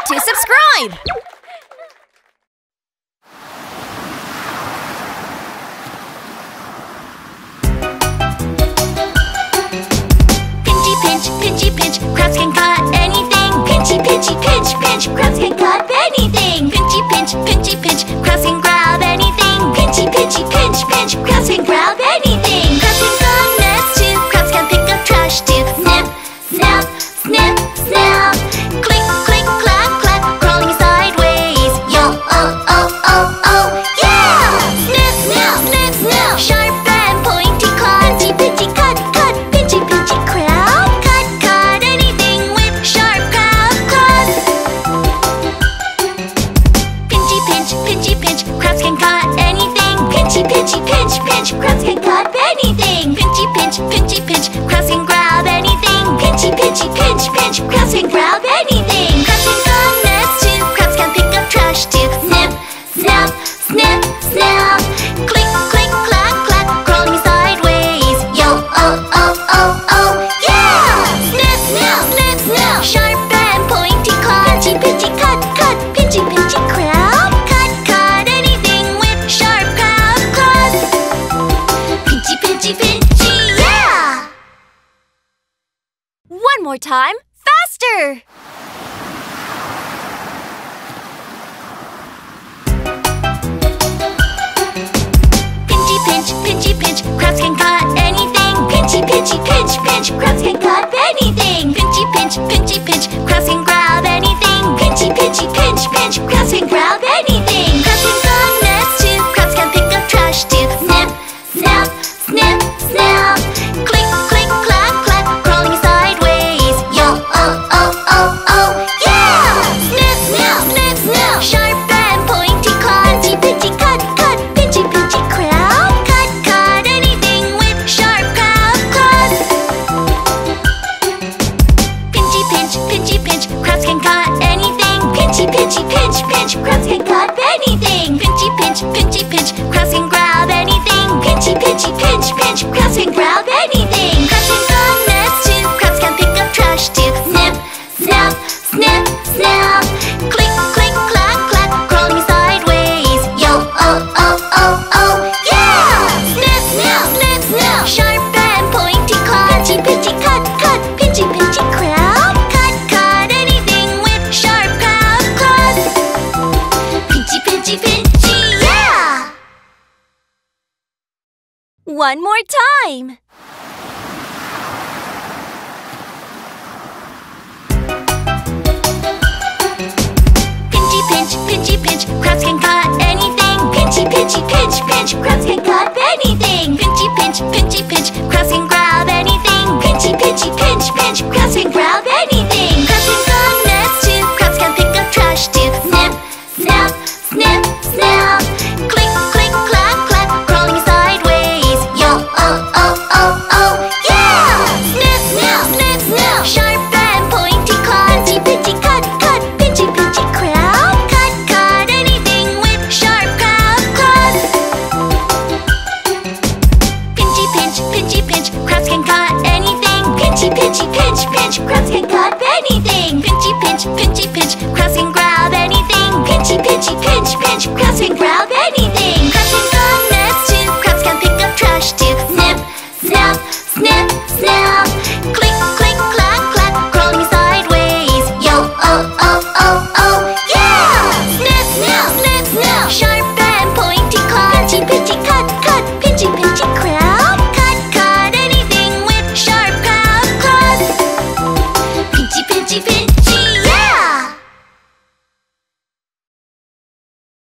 to subscribe! Pinchy pinch, pinchy pinch, crabs can cut anything. Pinchy pinchy pinch, pinch, crabs can cut anything. Pinchy pinch, pinchy pinch, crabs can grab anything. Pinchy pinchy pinch, pinch, crabs can grab anything. Crabs can cut nets too, crabs can pick up trash too. Snip, snap, snip, snap. Click, click, clack, clack, crawling sideways. Yo, oh, oh, oh, oh, yeah! Snip, snap, snip, snap. Sharp and pointy claws. Pinchy pinchy cut, cut. Pinchy pinchy crab. Cut, cut anything with sharp crab claws. Pinchy pinch, pinchy pinch, crabs can cut anything. Pinchy pinchy pinch, pinch, crabs can cut anything. Pinchy pinch, pinchy pinch, crabs can grab anything. Pinchy pinchy pinch, pinch, crabs can grab anything. Crabs can cut nets too, crabs can pick up trash too. Snip, snap, snip, snap. Click, click, clack, clack, crawling sideways. Yo, oh, oh, oh, oh, yeah! Snip, snap, snip, snap. Sharp and pointy claws. Pinchy pinchy cut, cut. Pinchy pinchy crab. Cut, cut anything with sharp crab claws. Pinchy pinchy pinchy, yeah! One more time, faster! Pinchy pinch, pinchy pinch, crabs can cut anything. Pinchy pinchy pinch, pinch, crabs can cut anything. Pinchy pinch, pinchy pinch, crabs can grab anything. Pinchy pinchy pinch, pinch, crabs can grab anything. Crabs can cut nets too, crabs can pick up trash too. Snip, snap, snip, snap. Click, click, clack, clack, crawling sideways. Yo, oh, oh, oh, oh, yeah! Snip, snap, snip, snap. Sharp and pointy claws. Pinchy pinchy cut, cut. Pinchy pinchy crab. Cut, cut anything with sharp crab claws. Pinchy pinch, pinchy pinch, crabs can cut anything. Pinchy pinchy pinch, pinch, crabs can cut anything. Pinchy pinch, pinchy pinch, crabs can grab anything. Pinchy pinchy pinch, pinch, crabs can grab anything. Crabs can cut nets too, crabs can pick up trash too. Snip, snap, snip, snap. Click, click, clack, clack, crawling sideways. Yo, oh, oh, oh, oh, yeah! Snip, snap, snip, snap. Sharp and pointy claws. Pinchy pinchy cut, cut. Pinchy pinchy crab. Cut, cut anything with sharp crab claws. Pinchy pinchy pinchy, yeah! One more time! Pinchy pinch, pinchy pinch, crabs can cut anything. Pinchy pinchy pinch, pinch, crabs can cut anything. Pinchy pinch, pinchy pinch, crabs can grab anything. Pinchy pinchy pinch, pinch, crabs can grab anything. Crabs can cut nets too, crabs can pick up trash too. Snip, snap, snip, snap. Click, click, clack, clack, crawling sideways. Yo, oh, oh, oh, oh, yeah! Snip, snap, snip, snap. Sharp and pointy claws. Pinchy pinchy cut, cut. Pinchy pinchy crab. Cut, cut anything with sharp crab claws. Pinchy pinch, pinchy pinch, crabs can cut anything. Pinchy pinchy pinch, pinch, crabs can cut anything. Pinchy pinch, pinchy pinch, crabs can grab anything. Pinchy pinchy pinch, pinch, crabs can grab anything.